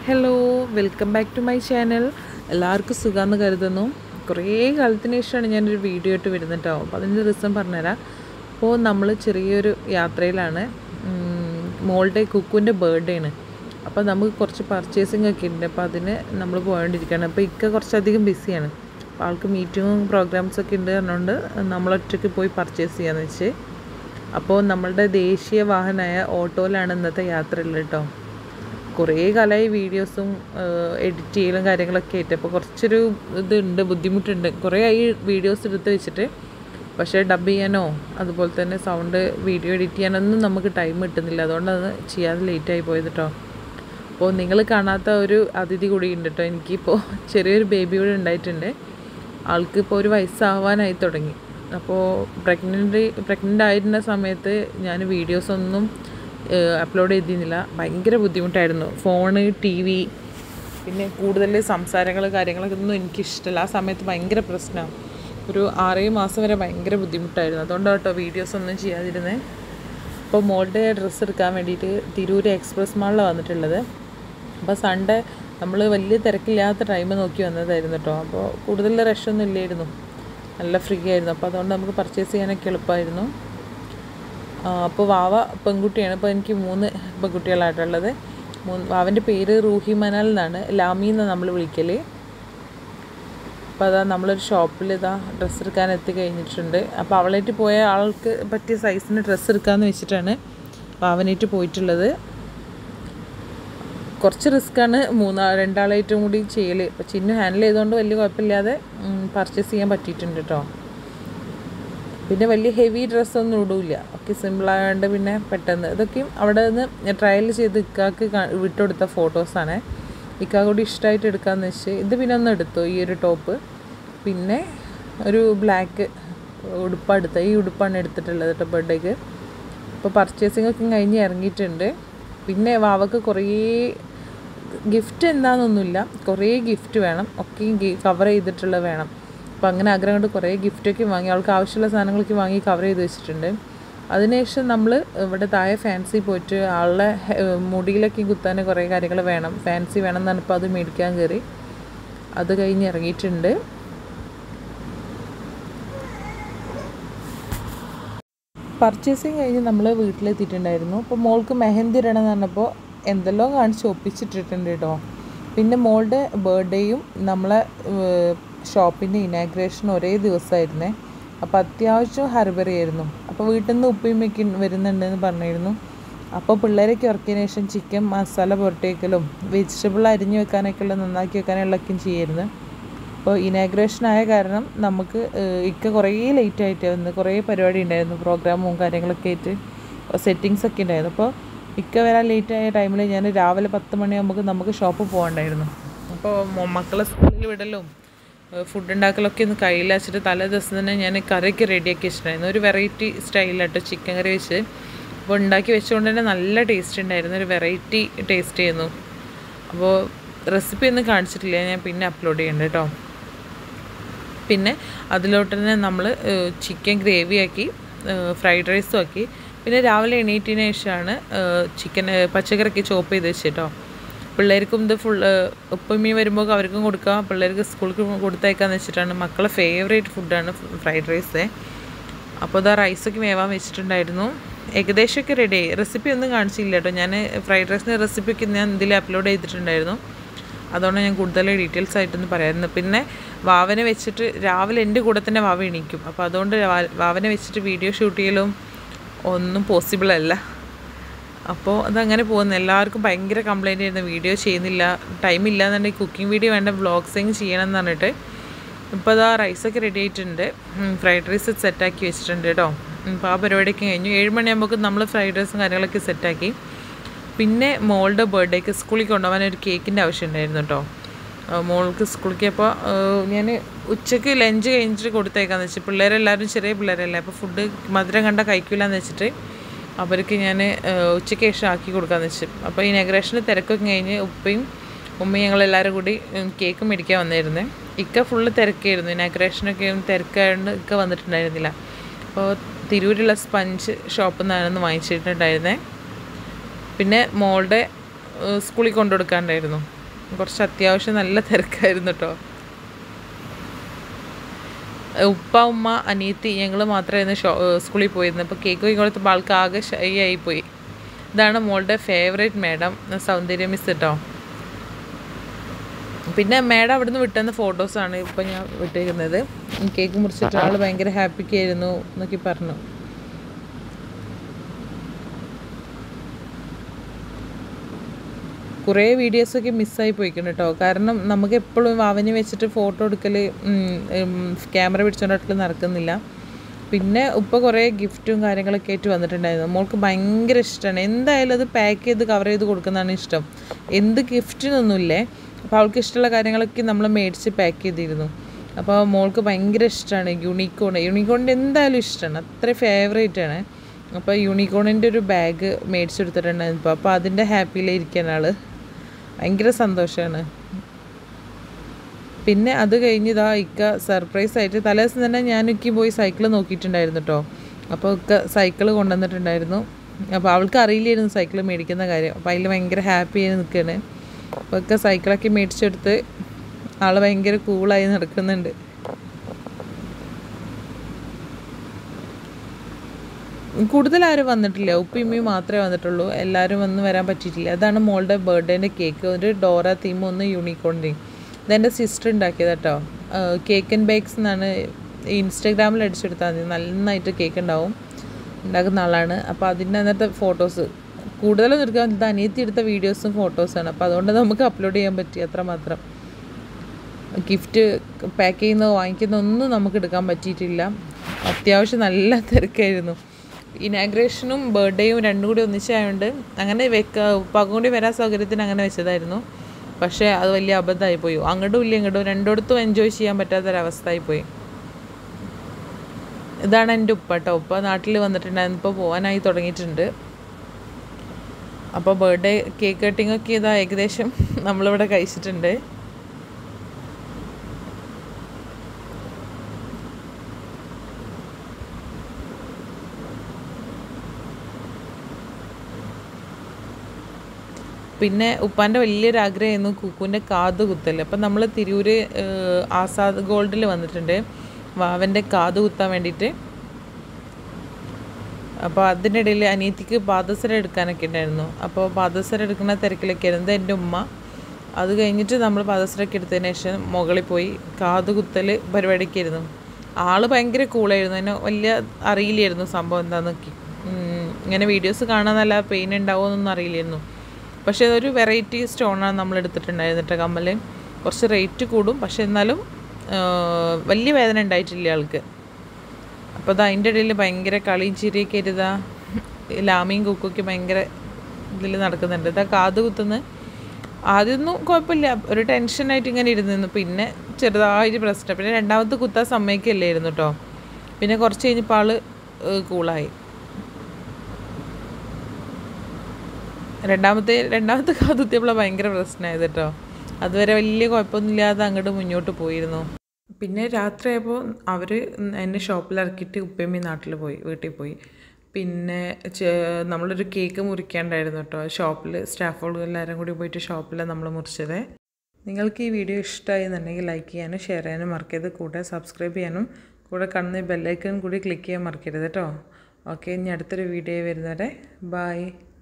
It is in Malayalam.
Hello welcome back to my channel. എല്ലാവർക്കും സുഖമെന്ന് കരുതുന്നു. കുറേ കാലത്തിന് ശേഷമാണ് ഞാനൊരു വീഡിയോ ഇട്ട് വരുന്നത് കേട്ടോ. അപ്പോൾ അതിൻ്റെ റീസൺ പറഞ്ഞുതരാം. അപ്പോൾ നമ്മൾ ചെറിയൊരു യാത്രയിലാണ്. മോളുടെ കുക്കുവിൻ്റെ ബർത്ത്ഡേ ആണ്. അപ്പോൾ നമുക്ക് കുറച്ച് പർച്ചേസിങ് ഒക്കെ ഉണ്ട്. അപ്പോൾ അതിന് നമ്മൾ പോയോണ്ടിരിക്കുകയാണ്. അപ്പോൾ ഇക്ക കുറച്ചധികം ബിസിയാണ്. അപ്പോൾ ആൾക്ക് മീറ്റിങ്ങും പ്രോഗ്രാംസൊക്കെ ഉണ്ട് പറഞ്ഞുകൊണ്ട് നമ്മളൊറ്റയ്ക്ക് പോയി പർച്ചേസ് ചെയ്യാമെന്ന് വെച്ച്. അപ്പോൾ നമ്മളുടെ ദേശീയ വാഹനമായ ഓട്ടോയിലാണ് ഇന്നത്തെ യാത്ര ഉള്ളത് കേട്ടോ. കുറേ കാലമായി വീഡിയോസും എഡിറ്റ് ചെയ്യലും കാര്യങ്ങളൊക്കെ ആയിട്ട് അപ്പോൾ കുറച്ചൊരു ഇതുണ്ട്, ബുദ്ധിമുട്ടുണ്ട്. കുറേ ആയി വീഡിയോസ് എടുത്ത് വെച്ചിട്ട്, പക്ഷേ ഡബ് ചെയ്യാനോ അതുപോലെ തന്നെ സൗണ്ട് വീഡിയോ എഡിറ്റ് ചെയ്യാനൊന്നും നമുക്ക് ടൈം കിട്ടുന്നില്ല. അതുകൊണ്ടത് ചെയ്യാതെ ലേറ്റായി പോയത് കേട്ടോ. അപ്പോൾ നിങ്ങൾ കാണാത്ത ഒരു അതിഥി കൂടി ഉണ്ട് കേട്ടോ. എനിക്കിപ്പോൾ ചെറിയൊരു ബേബി കൂടെ ഉണ്ടായിട്ടുണ്ട്. ആൾക്കിപ്പോൾ ഒരു വയസ്സാവാനായി തുടങ്ങി. അപ്പോൾ പ്രഗ്നൻ്റ് ആയിരുന്ന സമയത്ത് ഞാൻ വീഡിയോസൊന്നും അപ്ലോഡ് ചെയ്തിരുന്നില്ല. ഭയങ്കര ബുദ്ധിമുട്ടായിരുന്നു. ഫോണ്, TV, പിന്നെ കൂടുതൽ സംസാരങ്ങൾ കാര്യങ്ങളൊക്കെ ഒന്നും എനിക്കിഷ്ടമല്ല. ആ സമയത്ത് ഭയങ്കര പ്രശ്നമാണ്. ഒരു 6 മാസം വരെ ഭയങ്കര ബുദ്ധിമുട്ടായിരുന്നു. അതുകൊണ്ടാണ് കേട്ടോ വീഡിയോസൊന്നും ചെയ്യാതിരുന്നത്. അപ്പോൾ മോളുടെ ഡ്രസ്സ് എടുക്കാൻ വേണ്ടിയിട്ട് തിരൂർ എക്സ്പ്രസ് മാളിലാണ് വന്നിട്ടുള്ളത്. അപ്പോൾ സൺഡേ നമ്മൾ വലിയ തിരക്കില്ലാത്ത ടൈം നോക്കി വന്നതായിരുന്നു കേട്ടോ. അപ്പോൾ കൂടുതൽ റഷൊന്നും ഇല്ലായിരുന്നു, നല്ല ഫ്രീ ആയിരുന്നു. അപ്പോൾ അതുകൊണ്ട് നമുക്ക് പർച്ചേസ് ചെയ്യാനൊക്കെ എളുപ്പമായിരുന്നു. അപ്പോൾ വാവ പെൺകുട്ടിയാണ്. അപ്പോൾ എനിക്ക് 3 പെൺകുട്ടികളായിട്ടുള്ളത്. വാവൻ്റെ പേര് റൂഹി മനാൽ എന്നാണ്, ലാമി എന്നാണ് നമ്മൾ വിളിക്കൽ. അപ്പോൾ അതാ നമ്മളൊരു ഷോപ്പിൽ ഡ്രസ്സ് എടുക്കാൻ എത്തിക്കഴിഞ്ഞിട്ടുണ്ട്. അപ്പോൾ അവളായിട്ട് പോയ ആൾക്ക് പറ്റിയ സൈസിന് ഡ്രസ്സ് എടുക്കാമെന്ന് വെച്ചിട്ടാണ് വാവനായിട്ട് പോയിട്ടുള്ളത്. കുറച്ച് റിസ്ക്കാണ് 2 കൂടി ചെയ്യൽ. അപ്പോൾ ചിന്നു ഹാൻഡിൽ ചെയ്തുകൊണ്ട് വലിയ കുഴപ്പമില്ലാതെ പർച്ചേസ് ചെയ്യാൻ പറ്റിയിട്ടുണ്ട് കേട്ടോ. പിന്നെ വലിയ ഹെവി ഡ്രസ്സൊന്നും ഇടില്ല, ഒക്കെ സിമ്പിളായതുകൊണ്ട് പിന്നെ പെട്ടെന്ന് ഇതൊക്കെയും അവിടെ നിന്ന് ട്രയൽ ചെയ്ത് ഇക്കാക്ക് വിട്ടുകൊടുത്ത ഫോട്ടോസാണ്. ഇക്കാ കൂടി ഇഷ്ടമായിട്ട് എടുക്കാമെന്ന് വെച്ച് ഇത് പിന്നെ ഒന്ന് എടുത്തു, ഈ ഒരു ടോപ്പ്. പിന്നെ ഒരു ബ്ലാക്ക് ഉടുപ്പാണ് എടുത്തത്. ഈ ഉടുപ്പാണ് എടുത്തിട്ടുള്ളത് കേട്ടോ ബർത്ത്ഡേക്ക്. അപ്പോൾ പർച്ചേസിംഗ് ഒക്കെ കഴിഞ്ഞ് ഇറങ്ങിയിട്ടുണ്ട്. പിന്നെ വാവക്ക് കുറേ ഗിഫ്റ്റ് എന്താണെന്നൊന്നുമില്ല, കുറേ ഗിഫ്റ്റ് വേണം, ഒക്കെയും കവർ ചെയ്തിട്ടുള്ളത് വേണം. അപ്പോൾ അങ്ങനെ ആഗ്രഹം കൊണ്ട് കുറേ ഗിഫ്റ്റൊക്കെ വാങ്ങി, അവൾക്ക് ആവശ്യമുള്ള സാധനങ്ങളൊക്കെ വാങ്ങി കവർ ചെയ്ത് വെച്ചിട്ടുണ്ട്. അതിനുശേഷം നമ്മൾ ഇവിടെ താഴെ ഫാൻസി പോയിട്ട് ആളുടെ മുടിയിലൊക്കെ കുത്താൻ കുറേ കാര്യങ്ങൾ വേണം, ഫാൻസി വേണം എന്നാണ്. ഇപ്പോൾ അത് മേടിക്കാൻ കയറി. അത് കഴിഞ്ഞ് ഇറങ്ങിയിട്ടുണ്ട്. പർച്ചേസിങ് കഴിഞ്ഞ് നമ്മൾ വീട്ടിലെത്തിയിട്ടുണ്ടായിരുന്നു. അപ്പോൾ മോൾക്ക് മെഹന്തി ഇടണം എന്ന് പറഞ്ഞപ്പോൾ എന്തെല്ലോ കാണിച്ച് ഒപ്പിച്ചിട്ടിട്ടുണ്ട് കേട്ടോ. പിന്നെ മോളുടെ ബർത്ത്ഡേയും നമ്മളെ ഷോപ്പിൻ്റെ ഇനാഗ്രേഷൻ ഒരേ ദിവസമായിരുന്നേ. അപ്പോൾ അത്യാവശ്യം ഹർബറി ആയിരുന്നു. അപ്പോൾ വീട്ടിൽ നിന്ന് ഉപ്പയും വരുന്നുണ്ടെന്ന് പറഞ്ഞിരുന്നു. അപ്പോൾ പിള്ളേരൊക്കെ ഉറക്കിയതിന് ശേഷം ചിക്കൻ മസാല പുരട്ടിയേക്കലും വെജിറ്റബിൾ അരിഞ്ഞു വെക്കാനൊക്കെയുള്ള നന്നാക്കി വെക്കാനുള്ളതൊക്കെയും ചെയ്യായിരുന്നു. അപ്പോൾ ഇനാഗ്രേഷൻ ആയ കാരണം നമുക്ക് ഇക്ക കുറേ ലേറ്റായിട്ട് വന്ന് കുറേ പരിപാടി ഉണ്ടായിരുന്നു, പ്രോഗ്രാമും കാര്യങ്ങളൊക്കെ ആയിട്ട് സെറ്റിങ്സൊക്കെ ഉണ്ടായിരുന്നു. അപ്പോൾ ഇക്ക വരാൻ ലേറ്റായ ടൈമിൽ ഞാൻ രാവിലെ 10 മണിയാകുമ്പോൾ നമുക്ക് ഷോപ്പ് പോകണ്ടായിരുന്നു. അപ്പോൾ മക്കളെ സ്കൂളിൽ വിടലും ഫുഡ് ഉണ്ടാക്കലൊക്കെ ഒന്ന് കയ്യിൽ വെച്ചിട്ട് തലേ ദിവസം തന്നെ ഞാൻ കറിയൊക്കെ റെഡിയാക്കി വെച്ചിട്ടുണ്ടായിരുന്നു. ഒരു വെറൈറ്റി സ്റ്റൈലാട്ടോ ചിക്കൻ കറി വെച്ച്. അപ്പോൾ ഉണ്ടാക്കി വെച്ചുകൊണ്ട് തന്നെ നല്ല ടേസ്റ്റ് ഉണ്ടായിരുന്നു, ഒരു വെറൈറ്റി ടേസ്റ്റ് ചെയ്യുന്നു. അപ്പോൾ റെസിപ്പി ഒന്നും കാണിച്ചിട്ടില്ല, ഞാൻ പിന്നെ അപ്ലോഡ് ചെയ്യണ്ട കേട്ടോ. പിന്നെ അതിലോട്ട് തന്നെ നമ്മൾ ചിക്കൻ ഗ്രേവിയാക്കി, ഫ്രൈഡ് റൈസും ആക്കി. പിന്നെ രാവിലെ എണീറ്റിന് ശേഷമാണ് ചിക്കൻ പച്ചക്കറിക്ക് ചോപ്പ് ചെയ്ത് വെച്ചിട്ടോ. പിള്ളേർക്കും ഇത് ഉപ്പമീ വരുമ്പോൾ അവർക്കും കൊടുക്കാം, പിള്ളേർക്ക് സ്കൂൾക്ക് കൊടുത്തയക്കാന്ന് വെച്ചിട്ടാണ്. മക്കളെ ഫേവറേറ്റ് ഫുഡാണ് ഫ്രൈഡ് റൈസ്. അപ്പോൾ ഇതാ റൈസൊക്കെ വേവാൻ വെച്ചിട്ടുണ്ടായിരുന്നു. ഏകദേശമൊക്കെ റെഡിയായി. റെസിപ്പി ഒന്നും കാണിച്ചില്ല കേട്ടോ. ഞാൻ ഫ്രൈഡ് റൈസിൻ്റെ റെസിപ്പിയൊക്കെ ഞാൻ ഇതിൽ അപ്ലോഡ് ചെയ്തിട്ടുണ്ടായിരുന്നു. അതുകൊണ്ട് ഞാൻ കൂടുതൽ ഡീറ്റെയിൽസ് ആയിട്ടൊന്നും പറയാമായിരുന്നു. പിന്നെ വാവനെ വെച്ചിട്ട് രാവിലെ എൻ്റെ കൂടെ തന്നെ വാവ എണീക്കും. അപ്പോൾ അതുകൊണ്ട് വാവനെ വെച്ചിട്ട് വീഡിയോ ഷൂട്ട് ചെയ്യലും ഒന്നും പോസിബിളല്ല. അപ്പോൾ അതങ്ങനെ പോകുന്നു. എല്ലാവർക്കും ഭയങ്കര കംപ്ലയിൻ്റ് ആയിരുന്നു, വീഡിയോ ചെയ്യുന്നില്ല, ടൈമില്ല എന്നുണ്ടെങ്കിൽ കുക്കിംഗ് വീഡിയോ വേണ്ട, വ്ളോഗ്സിങ് ചെയ്യണം എന്ന് പറഞ്ഞിട്ട്. ഇപ്പോൾ അതാ റൈസൊക്കെ റെഡി ആയിട്ടുണ്ട്, ഫ്രൈഡ് റൈസ് സെറ്റാക്കി വെച്ചിട്ടുണ്ട് കേട്ടോ. അപ്പോൾ ആ പരിപാടിയൊക്കെ കഴിഞ്ഞു. 7 മണിയാകുമ്പോൾ നമ്മൾ ഫ്രൈഡ് റൈസും കാര്യങ്ങളൊക്കെ സെറ്റാക്കി. പിന്നെ മോളുടെ ബർത്ത്ഡേക്ക് സ്കൂളിൽ കൊണ്ടുപോകാൻ ഒരു കേക്കിൻ്റെ ആവശ്യം ഉണ്ടായിരുന്നു കേട്ടോ. മോൾക്ക് സ്കൂളിലേക്ക് അപ്പോൾ ഞാൻ ഉച്ചയ്ക്ക് ലഞ്ച് കഴിഞ്ഞിട്ട് കൊടുത്തേക്കാന്ന് വെച്ച്. പിള്ളേരെല്ലാവരും ചെറിയ പിള്ളേരല്ലേ, അപ്പോൾ ഫുഡ് മധുരം കണ്ട കഴിക്കില്ലാന്ന് വെച്ചിട്ട് അവർക്ക് ഞാൻ ഉച്ചയ്ക്ക് ശേഷം ആക്കി കൊടുക്കാമെന്ന് വെച്ചു. അപ്പോൾ ഈ ഇനാഗ്രേഷന് തിരക്കൊക്കെ കഴിഞ്ഞ് ഉമ്മയും ഞങ്ങളെല്ലാവരും കൂടി കേക്ക് മേടിക്കാൻ വന്നിരുന്നേ. ഇക്ക ഫുള്ള് തിരക്കായിരുന്നു, ഇനാഗ്രേഷനൊക്കെ തിരക്കായതുകൊണ്ട് ഇക്ക വന്നിട്ടുണ്ടായിരുന്നില്ല. അപ്പോൾ തിരൂരുള്ള സ്പഞ്ച് ഷോപ്പിൽ നിന്നാണ് വാങ്ങിച്ചിട്ടുണ്ടായിരുന്നത്. പിന്നെ മോളുടെ സ്കൂളിൽ കൊണ്ടുകൊടുക്കാനുണ്ടായിരുന്നു. കുറച്ച് അത്യാവശ്യം നല്ല തിരക്കായിരുന്നു കേട്ടോ. ഉപ്പ ഉമ്മ അനിയത്തി ഞങ്ങൾ മാത്രമായിരുന്നു സ്കൂളിൽ പോയിരുന്നത്. അപ്പോൾ കേക്ക് കൊടുത്തപ്പോൾ ആൾക്ക് ആകെ ഷൈ ആയിപ്പോയി. ഇതാണ് മോളുടെ ഫേവറേറ്റ് മാഡം, സൗന്ദര്യ മിസ് കേട്ടോ. പിന്നെ മാഡം അവിടുന്ന് വിട്ടുന്ന ഫോട്ടോസാണ് ഇപ്പം ഞാൻ വിട്ടേക്കുന്നത്. കേക്ക് മുറിച്ചിട്ട് ആൾ ഭയങ്കര ഹാപ്പിക്കായിരുന്നു എന്നൊക്കെ പറഞ്ഞു. കുറേ വീഡിയോസൊക്കെ മിസ്സായി പോയിക്കണം കേട്ടോ. കാരണം നമുക്ക് എപ്പോഴും അവന് വെച്ചിട്ട് ഫോട്ടോ എടുക്കൽ, ക്യാമറ പിടിച്ചുകൊണ്ടിട്ട് നടക്കുന്നില്ല. പിന്നെ ഉപ്പ കുറേ ഗിഫ്റ്റും കാര്യങ്ങളൊക്കെ ആയിട്ട് വന്നിട്ടുണ്ടായിരുന്നു. മോൾക്ക് ഭയങ്കര ഇഷ്ടമാണ്. എന്തായാലും അത് പാക്ക് ചെയ്ത് കവർ ചെയ്ത് കൊടുക്കുന്നതാണ് ഇഷ്ടം. എന്ത് ഗിഫ്റ്റിനൊന്നുമില്ലേ. അപ്പോൾ അവൾക്ക് ഇഷ്ടമുള്ള കാര്യങ്ങളൊക്കെ നമ്മൾ മേടിച്ച് പാക്ക് ചെയ്തിരുന്നു. അപ്പോൾ മോൾക്ക് ഭയങ്കര ഇഷ്ടമാണ് യൂണിക്കോണിൻ്റെ എന്തായാലും ഇഷ്ടമാണ്, അത്ര ഫേവറേറ്റാണ്. അപ്പോൾ യൂണിക്കോണിൻ്റെ ഒരു ബാഗ് മേടിച്ചെടുത്തിട്ടുണ്ടായിരുന്നു. അപ്പോൾ അതിൻ്റെ ഹാപ്പിയിലിരിക്കാൻ ആൾ ഭയങ്കര സന്തോഷമാണ്. പിന്നെ അത് കഴിഞ്ഞ് ഇതാ ഇക്ക സർപ്രൈസായിട്ട് തലേദിവസം തന്നെ ഞാനൊക്കെ പോയി സൈക്കിൾ നോക്കിയിട്ടുണ്ടായിരുന്നു കേട്ടോ. അപ്പോൾ ഇക്ക സൈക്കിൾ കൊണ്ടുവന്നിട്ടുണ്ടായിരുന്നു. അപ്പോൾ അവൾക്ക് അറിയില്ലായിരുന്നു സൈക്കിൾ മേടിക്കുന്ന കാര്യം. അപ്പോൾ അതിൽ ഭയങ്കര ഹാപ്പി ആയി നിൽക്കുകയാണ്. അപ്പോൾ ഇക്ക സൈക്കിളൊക്കെ മേടിച്ചെടുത്ത് ആൾ ഭയങ്കര കൂളായി നടക്കുന്നുണ്ട്. കൂടുതൽ ആരും വന്നിട്ടില്ല, ഉപ്പിമ്മയും മാത്രമേ വന്നിട്ടുള്ളൂ. എല്ലാവരും വരാൻ പറ്റിയിട്ടില്ല. അതാണ് മോളുടെ ബർത്ത്ഡേൻ്റെ കേക്ക്. ഒരു ഡോറ തീമും ഒന്ന് യൂണിക്കോണിൻ്റെയും. ഇതെൻ്റെ സിസ്റ്റർ ഉണ്ടാക്കിയത് കേട്ടോ. കേക്ക് ആൻഡ് ബേക്സ് എന്നാണ്, ഇൻസ്റ്റാഗ്രാമിൽ അടിച്ചെടുത്താൽ മതി, നന്നായിട്ട് കേക്ക് ഉണ്ടാക്കുന്ന ആളാണ്. അപ്പോൾ അതിൻ്റെ അന്നത്തെ ഫോട്ടോസ് കൂടുതലൊന്നും എടുക്കാൻ പറ്റില്ല, അനിയത്തി എടുത്ത വീഡിയോസും ഫോട്ടോസാണ്. അപ്പോൾ അതുകൊണ്ട് നമുക്ക് അപ്ലോഡ് ചെയ്യാൻ പറ്റി അത്രമാത്രം. ഗിഫ്റ്റ് പാക്ക് ചെയ്യുന്നതോ വാങ്ങിക്കുന്നതോ ഒന്നും നമുക്ക് എടുക്കാൻ പറ്റിയിട്ടില്ല. അത്യാവശ്യം നല്ല തിരക്കായിരുന്നു. ഇനാഗ്രേഷനും ബർത്ത്ഡേയും രണ്ടും കൂടി ഒന്നിച്ചായതുകൊണ്ട് അങ്ങനെ ഉപ്പാക്കും കൂടി വരാൻ സൗകര്യത്തിന് അങ്ങനെ വെച്ചതായിരുന്നു. പക്ഷേ അത് വലിയ അബദ്ധമായിപ്പോയി. അങ്ങോട്ടും ഇല്ല ഇങ്ങോട്ടും രണ്ടിടത്തും എൻജോയ് ചെയ്യാൻ പറ്റാത്തൊരവസ്ഥയായിപ്പോയി. ഇതാണ് എൻ്റെ ഉപ്പ കേട്ടോ. ഉപ്പ നാട്ടിൽ വന്നിട്ടുണ്ടായിരുന്നു, ഇപ്പോൾ പോകാനായി തുടങ്ങിയിട്ടുണ്ട്. അപ്പോൾ ബർത്ത്ഡേ കേക്ക് കട്ടിങ്ങൊക്കെ ഇതാ ഏകദേശം നമ്മളിവിടെ കഴിച്ചിട്ടുണ്ട്. പിന്നെ ഉപ്പാൻ്റെ വലിയൊരു ആഗ്രഹമായിരുന്നു കുക്കുവിൻ്റെ കാത് കുത്തൽ. അപ്പം നമ്മൾ തിരൂർ ആസാദ് ഗോൾഡിൽ വന്നിട്ടുണ്ട് വാവൻ്റെ കാത് കുത്താൻ വേണ്ടിയിട്ട്. അപ്പോൾ അതിനിടയിൽ അനിയത്തിക്ക് പാദസര എടുക്കാനൊക്കെ ഉണ്ടായിരുന്നു. അപ്പോൾ പാദസര എടുക്കുന്ന തിരക്കിലൊക്കെ ആയിരുന്നു എൻ്റെ ഉമ്മ. അത് കഴിഞ്ഞിട്ട് നമ്മൾ പാദസരമൊക്കെ എടുത്തതിന് ശേഷം മുകളിൽ പോയി കാത് കുത്തൽ പരിപാടിക്കായിരുന്നു. ആൾ ഭയങ്കര കൂളായിരുന്നു. അതിനെ വലിയ അറിയില്ലായിരുന്നു സംഭവം എന്താണെന്നൊക്കെ. ഇങ്ങനെ വീഡിയോസ് കാണാൻ നല്ല പെയിൻ ഉണ്ടാവുമെന്നൊന്നും അറിയില്ലായിരുന്നു. പക്ഷേ അതൊരു വെറൈറ്റി സ്റ്റോണാണ് നമ്മൾ എടുത്തിട്ടുണ്ടായിരുന്നിട്ട്. കമ്മൽ കുറച്ച് റേറ്റ് കൂടും, പക്ഷെ എന്നാലും വലിയ വേദന ഉണ്ടായിട്ടില്ല ആൾക്ക്. അപ്പോൾ അത് അതിൻ്റെ ഇടയിൽ ഭയങ്കര കളിയും ചിരിയൊക്കെ ഇരുതാ ലാമിയും കുക്കൊക്കെ ഭയങ്കര ഇതിൽ നടക്കുന്നുണ്ട്. ഇതാ കാത് കുത്തുന്നത് ആദ്യമൊന്നും കുഴപ്പമില്ല, ഒരു ടെൻഷനായിട്ട് ഇങ്ങനെ ഇരുന്നിരുന്നു. പിന്നെ ചെറുതായിട്ട് പ്രശ്നം. പിന്നെ രണ്ടാമത്തെ കുത്താൻ സമ്മതിക്കല്ലായിരുന്നു കേട്ടോ. പിന്നെ കുറച്ച് കഴിഞ്ഞപ്പോൾ ആൾ കൂളായി. രണ്ടാമത്തെ കാതുത്തിയപ്പോൾ ഭയങ്കര പ്രശ്നമായത് കേട്ടോ. അതുവരെ വലിയ കുഴപ്പമൊന്നുമില്ലാതെ അങ്ങോട്ട് മുന്നോട്ട് പോയിരുന്നു. പിന്നെ രാത്രിയായപ്പോൾ അവർ എന്നെ ഷോപ്പിലിറക്കിയിട്ട് ഉപ്പയമ്മി വീട്ടിൽ പോയി. പിന്നെ നമ്മളൊരു കേക്ക് മുറിക്കാണ്ടായിരുന്നു കേട്ടോ. ഷോപ്പിൽ സ്റ്റാഫുകൾ എല്ലാവരും കൂടി പോയിട്ട് ഷോപ്പിലാണ് നമ്മൾ മുറിച്ചത്. നിങ്ങൾക്ക് ഈ വീഡിയോ ഇഷ്ടമായി എന്നുണ്ടെങ്കിൽ ലൈക്ക് ചെയ്യാനും ഷെയർ ചെയ്യാനും മറക്കരുത്. കൂടെ സബ്സ്ക്രൈബ് ചെയ്യാനും കൂടെ കാണുന്ന ബെല്ലൈക്കൺ കൂടി ക്ലിക്ക് ചെയ്യാൻ മറക്കരുത് കേട്ടോ. ഓക്കെ, ഇനി അടുത്തൊരു വീഡിയോ വരുന്നവരെ ബൈ.